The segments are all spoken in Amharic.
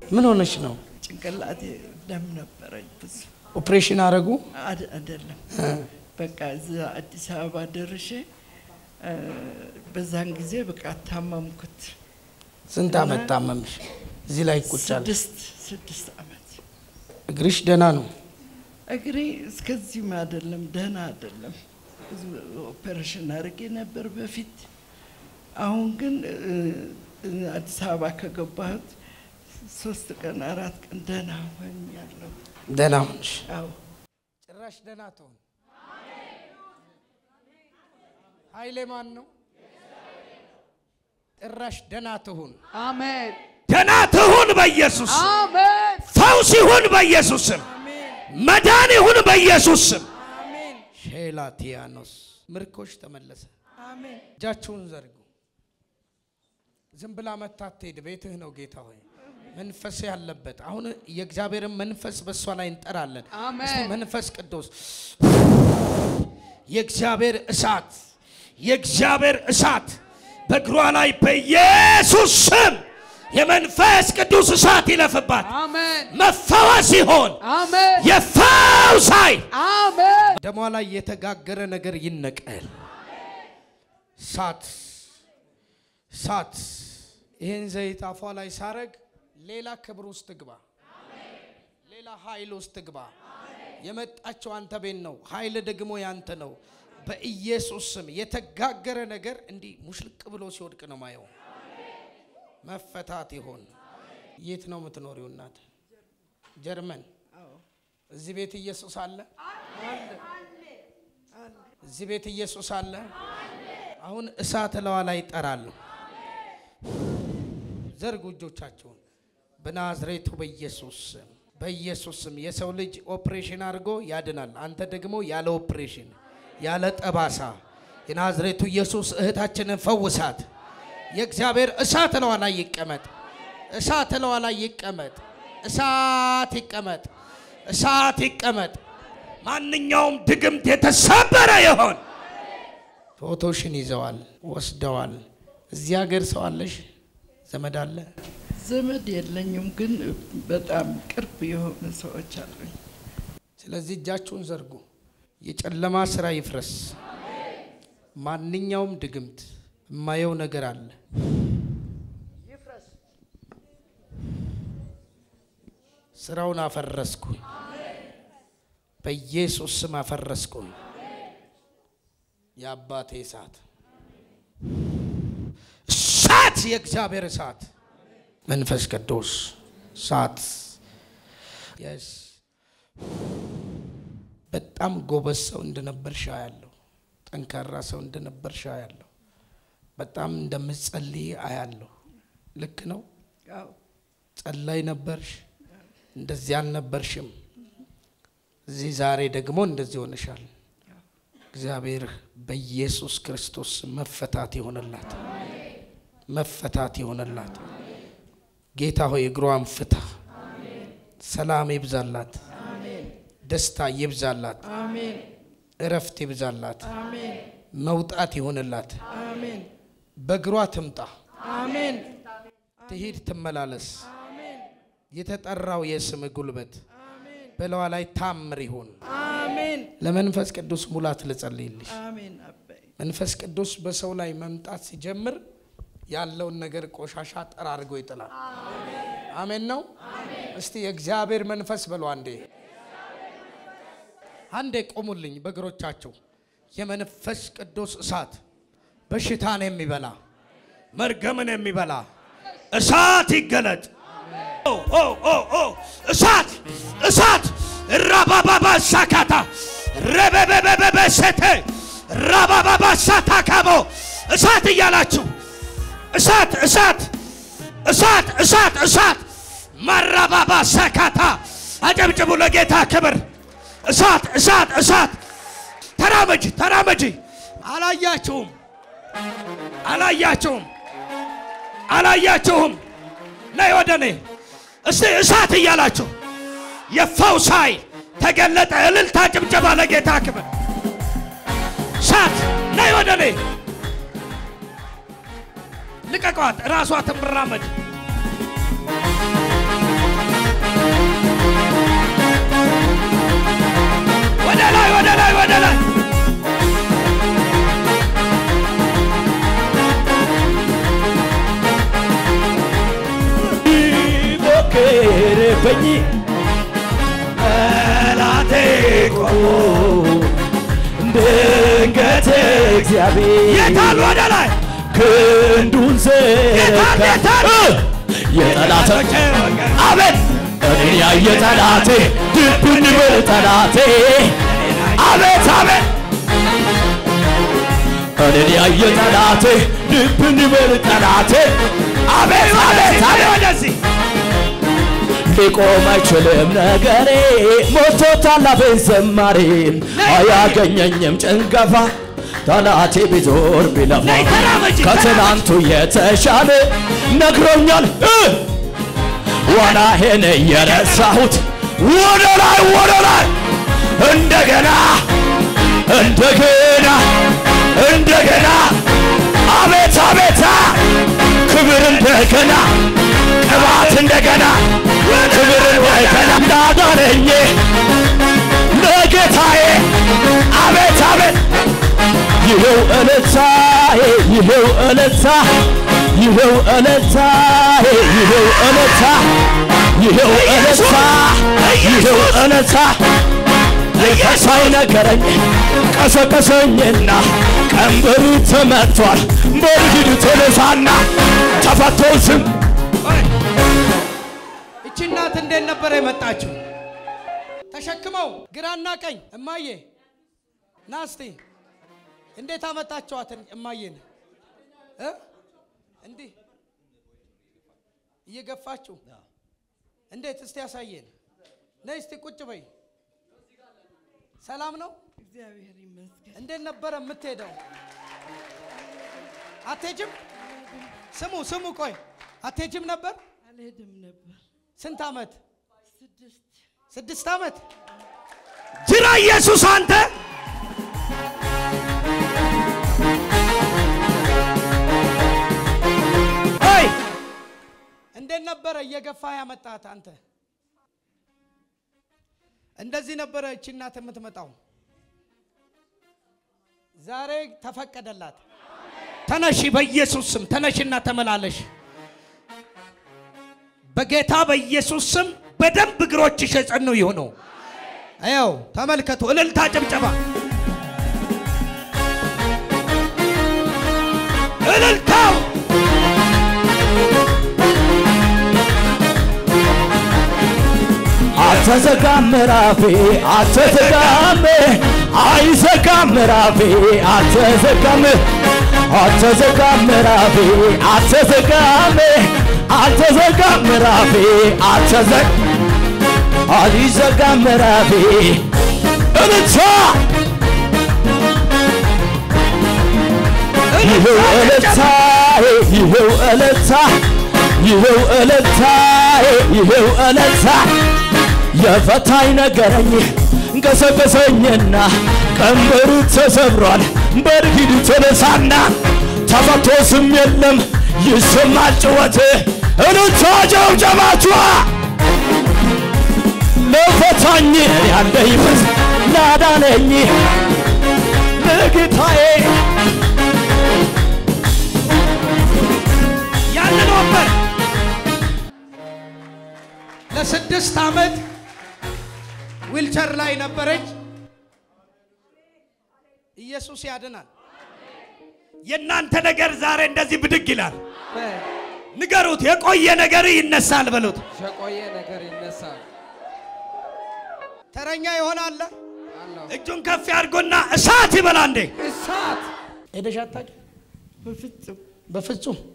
ምን ሆነሽ ነው? ጭንቅላቴ ደም ነበረኝ ብዙ። ኦፕሬሽን አረጉ? አይደለም በቃ እዛ አዲስ አበባ ደርሼ በዛን ጊዜ በቃ ታመምኩት። ስንት አመት ታመምሽ? እዚህ ላይ ቁጫል 6 አመት። እግርሽ ደህና ነው? እግሬ እስከዚህም አይደለም ደህና አይደለም። ኦፕሬሽን አርጌ ነበር በፊት። አሁን ግን አዲስ አበባ ከገባሁት 3 ቀን 4 ቀን ደህና ሆኛለሁ። ደህና ሆንሽ? አዎ ጭራሽ ደህና ትሆን። ኃይሌ ማን ነው? ጭራሽ ደህና ትሁን። አሜን። ደህና ትሁን በኢየሱስ ስም። አሜን። ፈውስ ይሁን በኢየሱስ ስም። መዳን ይሁን በኢየሱስ ስም። አሜን። ሼላቲያኖስ ምርኮሽ ተመለሰ። አሜን። እጃችሁን ዘርጉ። ዝም ብላ መታተድ ቤትህ ነው ጌታ ሆይ መንፈስ ያለበት አሁን የእግዚአብሔርን መንፈስ በሷ ላይ እንጠራለን። እስቲ መንፈስ ቅዱስ የእግዚአብሔር እሳት በእግሯ ላይ በኢየሱስ ስም የመንፈስ ቅዱስ እሳት ይለፍባት። አሜን። መፈወስ ይሁን። አሜን። የፈውስ ኃይል አሜን። ደሟ ላይ የተጋገረ ነገር ይነቀል። ሳት ይሄን ዘይት አፏ ላይ ሳረግ ሌላ ክብር ውስጥ ግባ። ሌላ ኃይል ውስጥ ግባ። የመጣቸው አንተ ቤት ነው። ኃይል ደግሞ ያንተ ነው። በኢየሱስ ስም የተጋገረ ነገር እንዲህ ሙሽልቅ ብሎ ሲወድቅ ነው ማየው። መፈታት ይሁን። የት ነው የምትኖሪው እናት? ጀርመን። እዚህ ቤት ኢየሱስ አለ? እዚህ ቤት ኢየሱስ አለ? አሁን እሳት ለዋ ላይ ይጠራል። ዘርጉ እጆቻችሁን። በናዝሬቱ በኢየሱስ ስም የሰው ልጅ ኦፕሬሽን አድርጎ ያድናል። አንተ ደግሞ ያለ ኦፕሬሽን ያለ ጠባሳ የናዝሬቱ ኢየሱስ እህታችንን ፈውሳት። የእግዚአብሔር እሳት ለዋ ላይ ይቀመጥ። እሳት ለዋ ላይ ይቀመጥ። እሳት ይቀመጥ። ማንኛውም ድግምት የተሰበረ ይሁን። ፎቶሽን ይዘዋል ወስደዋል። እዚህ ሀገር ሰው አለሽ? ዘመድ አለ? ዘመድ የለኝም ግን በጣም ቅርብ የሆኑ ሰዎች አሉኝ። ስለዚህ እጃችሁን ዘርጉ። የጨለማ ስራ ይፍረስ። ማንኛውም ድግምት የማየው ነገር አለ ይፍረስ። ስራውን አፈረስኩ በኢየሱስ ስም አፈረስኩ። የአባቴ እሳት የእግዚአብሔር እሳት መንፈስ ቅዱስ እሳት በጣም ጎበዝ ሰው እንደነበርሽ አያለሁ። ጠንካራ ሰው እንደነበርሽ አያለሁ። በጣም እንደምትጸልይ አያለሁ። ልክ ነው? አዎ ጸላይ ነበርሽ። እንደዚህ አልነበርሽም። እዚህ ዛሬ ደግሞ እንደዚህ ሆነሻል። እግዚአብሔር በኢየሱስ ክርስቶስ መፈታት ይሆንላት። መፈታት ይሆንላት። ጌታ ሆይ እግሯን ፍታ። አሜን። ሰላም ይብዛላት። አሜን። ደስታ ይብዛላት። አሜን። እረፍት ይብዛላት። አሜን። መውጣት ይሆንላት። አሜን። በእግሯ ትምጣ። አሜን። ትሂድ ትመላለስ። አሜን። የተጠራው የስም ጉልበት አሜን በለዋ ላይ ታምር ይሁን። አሜን። ለመንፈስ ቅዱስ ሙላት ልጸልይልሽ። አሜን። አባይ መንፈስ ቅዱስ በሰው ላይ መምጣት ሲጀምር ያለውን ነገር ቆሻሻ ጠራርጎ ይጥላል። አሜን ነው። እስቲ የእግዚአብሔር መንፈስ በሉ አንዴ ቆሙልኝ በእግሮቻችሁ። የመንፈስ ቅዱስ እሳት በሽታን የሚበላ መርገምን የሚበላ እሳት ይገለጥ። እሳት ራባባባ ሳካታ ረበበበበ ሰተ ራባባባ ሳታካቦ እሳት እያላችሁ እሳት ማራባባ ሰካታ አጨብጭቡ ለጌታ ክብር። እሳት ተራመጂ። አላያችሁም? ነይ ወደኔ እስቲ እሳት እያላችሁ የፈውስ ኃይል ተገለጠ። እልልታ ጭብጨባ ለጌታ ክብር። እሳት ነይ ወደኔ ልቀቋት። ራሷ ትምራመድ። ቆሞ ድንገት እግዚአብሔር የታል ወደ ላይ ክንዱን ዘረጋ የጠላት አቤት እኔን ያየ ጠላቴ ድብን በል ጠላቴ አቤት አቤት እኔን ያየ ጠላቴ ድብን በል ጠላቴ አቤት አቤት አቤት ወደዚህ ሊቆም አይችልም ነገሬ ሞቶታል አፌን ዘማሬ አያገኘኝም ጭንገፋ ጠላቴ ቢዞር ቢለፋ ከትናንቱ የተሻለ ነግሮኛል ዋናዬን የረሳሁት ወደ ላይ እንደገና አቤት አቤት ክብር እንደገና ቅባት እንደገና ክብር እንደገና እንዳዳነኝ ለጌታዬ አቤት አቤት ይኸው እልልታዬ ይኸው እልልታ ይኸው እልልታዬ ይኸው እልልታ ይኸው እልልታ ይኸው እልልታ የከሳይ ነገረኝ ቀሰቀሰኝና ቀንበሩ ተመቷል በርግድ ተነሳና ተፈቶ ዝም እቺ እናት እንዴት ነበር የመጣችው ተሸክመው ግራና ቀኝ እማዬ ናስቲ እንዴት አመጣችኋት እማዬን እንዴ እየገፋችሁ እንዴት እስቲ ያሳየን ነይ እስቲ ቁጭ በይ ሰላም ነው እግዚአብሔር ይመስገን እንዴት ነበር የምትሄደው አትሄጂም ስሙ ቆይ አትሄጂም ነበር አልሄድም ነበር ስንት አመት 6 አመት ጅራ ኢየሱስ አንተ እንዴት ነበር እየገፋ ያመጣት አንተ እንደዚህ ነበር እቺ እናት የምትመጣው ዛሬ ተፈቀደላት ተነሺ በኢየሱስ ስም ተነሽና ተመላለሽ በጌታ በኢየሱስ ስም በደንብ እግሮችሽ የጸኑ ይሁኑ አየው ተመልከቱ እልልታ ጭብጨባ እልልታው አትዘጋም ምዕራፌ አትዘጋም አይዘጋም ምዕራፌ አትዘጋም ምዕራፌ አትዘጋም ምዕራፌ አይዘጋም ምዕራፌ እልልታ ይኸው እልልታ ይኸው እልልታ ይኸው እልልታ ይኸው እልልታ የፈታኝ ነገረኝ ገሰገሰኝና ቀንበሩ ተሰብሯል በርግድ ተነሳና ተፈቶ ስም የለም ይሰማል ጭወት እልልታ ጭብጨባችሁ ለፈታኝ ያለ ይፈስ ላዳነኝ ለጌታዬ ያንን ወንበር ለ6 አመት ዊልቸር ላይ ነበረች ኢየሱስ ያድናል የናንተ ነገር ዛሬ እንደዚህ ብድግ ይላል ንገሩት የቆየ ነገር ይነሳል በሉት የቆየ ነገር ይነሳል ተረኛ ይሆናል እጁን ከፍ ያድርጎና እሳት ይበላ እንዴ እሳት ሄደሽ አታውቂ በፍጹም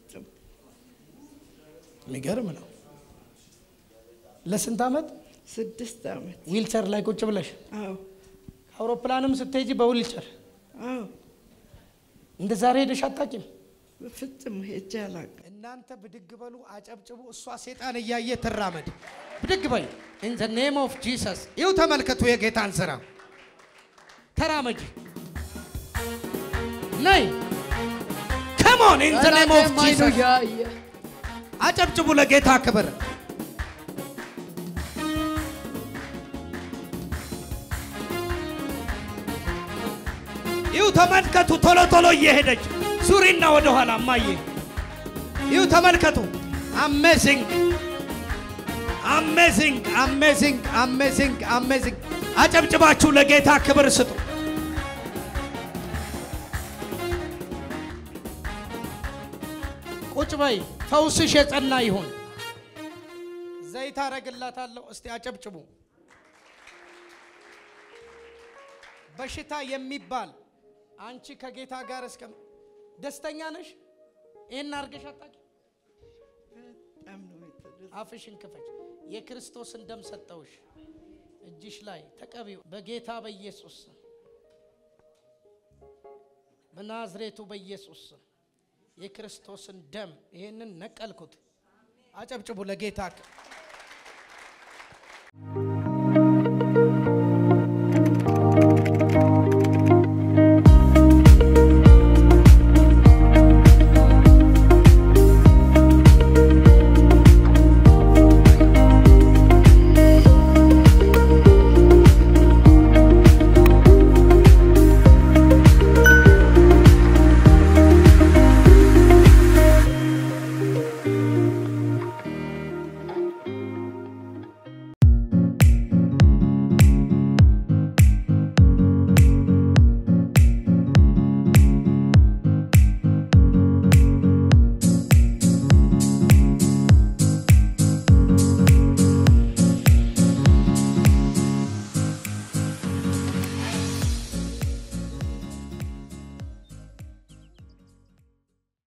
የሚገርም ነው ለስንት አመት 6 አመት ዊልቸር ላይ ቁጭ ብለሽ አዎ አውሮፕላንም ስትሄጂ በዊልቸር አዎ እንደ ዛሬ ሄደሽ አታውቂም በፍጹም ሄጄ አላውቅም እናንተ ብድግ በሉ አጨብጭቡ እሷ ሰይጣን እያየ ትራመድ ብድግ በይ in the name of Jesus ይው ተመልከቱ የጌታን ስራ ተራመጂ ነይ come on in the name of Jesus አጨብጭቡ ለጌታ ክብር ይው ተመልከቱ ቶሎ ቶሎ እየሄደች ሱሪና ወደ ኋላ ማየ ይው ተመልከቱ አሜዚንግ አሜዚንግ አሜዚንግ አሜዚንግ አሜዚንግ አጨብጭባችሁ ለጌታ ክብር ስጡ ቁጭ በይ ፈውስሽ የጸና ይሁን ዘይት አረግላታለሁ እስቲ አጨብጭቡ በሽታ የሚባል አንቺ ከጌታ ጋር እስከ ደስተኛ ነሽ ይሄን አርገሽ አጣቂ በጣም ነው የተደሰትኩት። አፍሽን ክፈች የክርስቶስን ደም ሰጠውሽ እጅሽ ላይ ተቀቢው በጌታ በኢየሱስ በናዝሬቱ በኢየሱስ የክርስቶስን ደም ይሄንን ነቀልኩት አጨብጭቡ ለጌታ